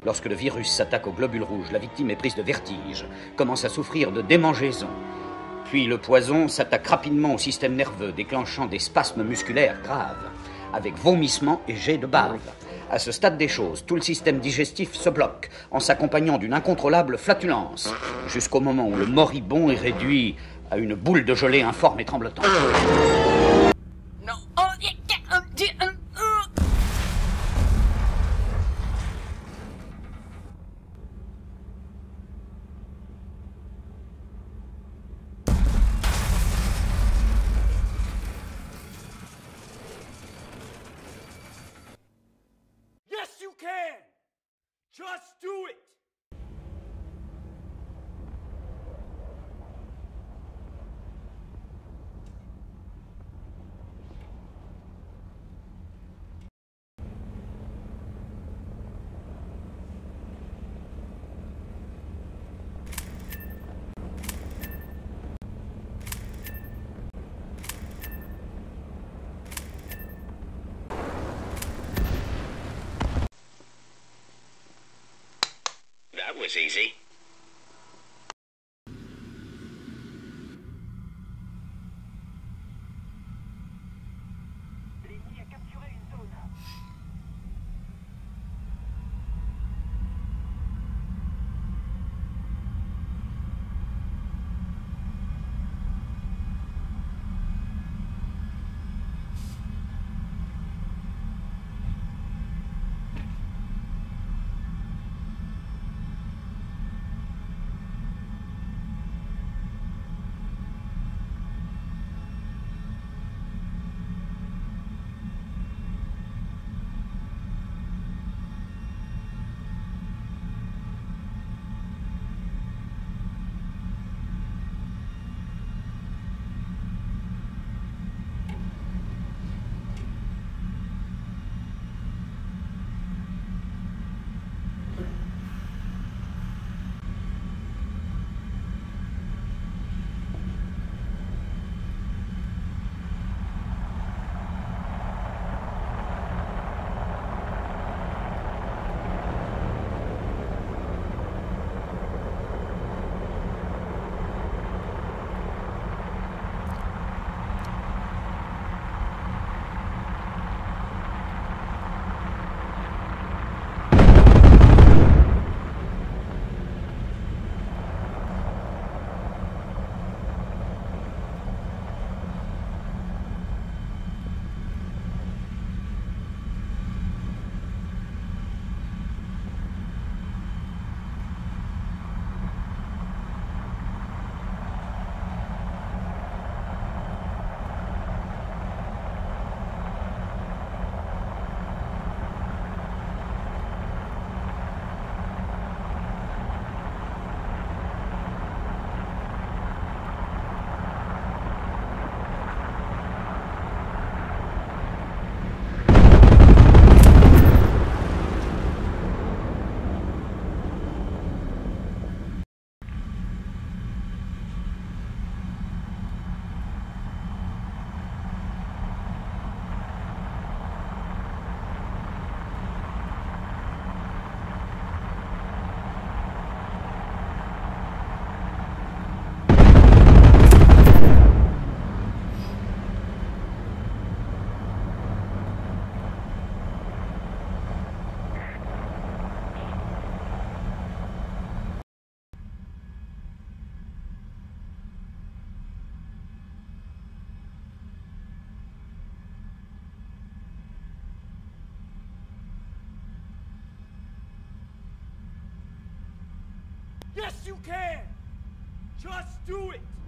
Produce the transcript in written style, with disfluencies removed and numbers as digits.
Lorsque le virus s'attaque aux globules rouges, la victime est prise de vertige, commence à souffrir de démangeaison. Puis le poison s'attaque rapidement au système nerveux, déclenchant des spasmes musculaires graves, avec vomissements et jets de bave. À ce stade des choses, tout le système digestif se bloque, en s'accompagnant d'une incontrôlable flatulence, jusqu'au moment où le moribond est réduit à une boule de gelée informe et tremblotante. Non. Yes, you can! Just do it! That was easy. L'ennemi a capturé une zone. Yes, you can! Just do it!